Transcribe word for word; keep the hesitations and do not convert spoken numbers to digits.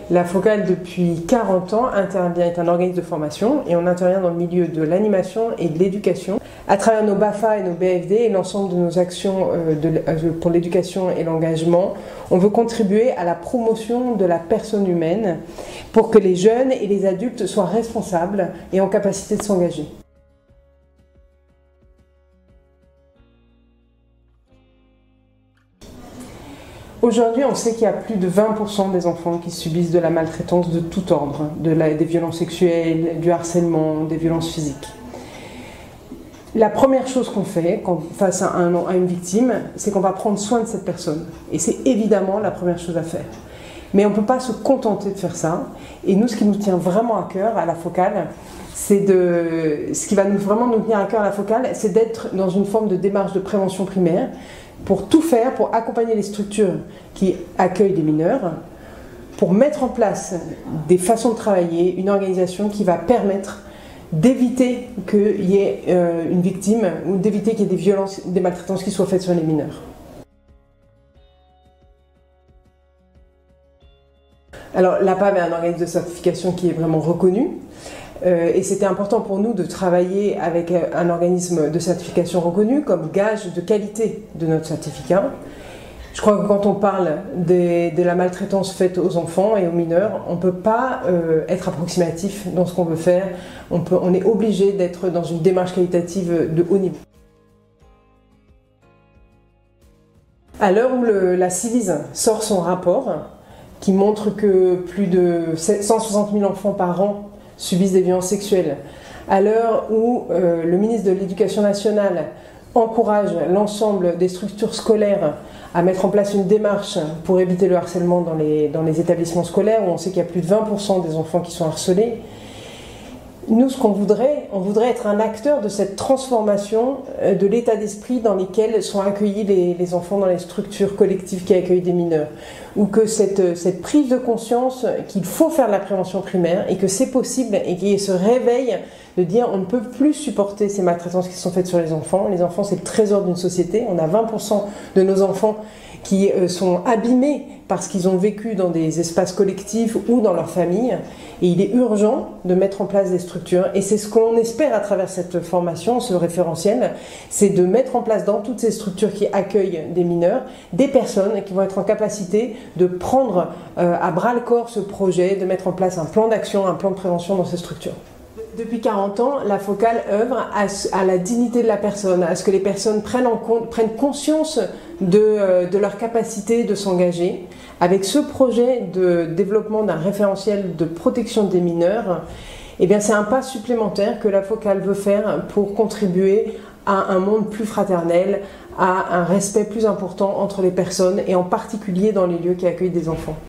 La Focale, depuis quarante ans, intervient, est un organisme de formation et on intervient dans le milieu de l'animation et de l'éducation. À travers nos B A F A et nos B F D et l'ensemble de nos actions de, pour l'éducation et l'engagement, on veut contribuer à la promotion de la personne humaine pour que les jeunes et les adultes soient responsables et en capacité de s'engager. Aujourd'hui, on sait qu'il y a plus de vingt pour cent des enfants qui subissent de la maltraitance de tout ordre, de la, des violences sexuelles, du harcèlement, des violences physiques. La première chose qu'on fait quand, face à, un, à une victime, c'est qu'on va prendre soin de cette personne. Et c'est évidemment la première chose à faire. Mais on ne peut pas se contenter de faire ça. Et nous, ce qui nous tient vraiment à cœur à la Focale, c'est de, ce qui va nous, vraiment nous tenir à cœur à la Focale, c'est d'être dans une forme de démarche de prévention primaire, pour tout faire, pour accompagner les structures qui accueillent des mineurs, pour mettre en place des façons de travailler, une organisation qui va permettre d'éviter qu'il y ait euh, une victime ou d'éviter qu'il y ait des violences, des maltraitances qui soient faites sur les mineurs. Alors l'A P A V est un organisme de certification qui est vraiment reconnu. Euh, et c'était important pour nous de travailler avec un organisme de certification reconnu comme gage de qualité de notre certificat. Je crois que quand on parle des, de la maltraitance faite aux enfants et aux mineurs, on ne peut pas euh, être approximatif dans ce qu'on veut faire. On, peut, on est obligé d'être dans une démarche qualitative de haut niveau. À l'heure où le, la Ciivise sort son rapport, qui montre que plus de cent soixante mille enfants par an subissent des violences sexuelles, à l'heure où euh, le ministre de l'Éducation nationale encourage l'ensemble des structures scolaires à mettre en place une démarche pour éviter le harcèlement dans les, dans les établissements scolaires, où on sait qu'il y a plus de vingt pour cent des enfants qui sont harcelés, nous, ce qu'on voudrait, on voudrait être un acteur de cette transformation de l'état d'esprit dans lequel sont accueillis les, les enfants dans les structures collectives qui accueillent des mineurs. Ou que cette, cette prise de conscience qu'il faut faire de la prévention primaire et que c'est possible et qu'il y ait ce réveil de dire on ne peut plus supporter ces maltraitances qui sont faites sur les enfants. Les enfants, c'est le trésor d'une société. On a vingt pour cent de nos enfants qui sont abîmés parce qu'ils ont vécu dans des espaces collectifs ou dans leur famille. Et il est urgent de mettre en place des structures. Et c'est ce qu'on espère à travers cette formation, ce référentiel, c'est de mettre en place dans toutes ces structures qui accueillent des mineurs, des personnes qui vont être en capacité de prendre euh, à bras-le-corps ce projet, de mettre en place un plan d'action, un plan de prévention dans ces structures. Depuis quarante ans, la Focale œuvre à, à la dignité de la personne, à ce que les personnes prennent, en compte, prennent conscience de, de leur capacité de s'engager. Avec ce projet de développement d'un référentiel de protection des mineurs, eh bien c'est un pas supplémentaire que la Focale veut faire pour contribuer à un monde plus fraternel, à un respect plus important entre les personnes et en particulier dans les lieux qui accueillent des enfants.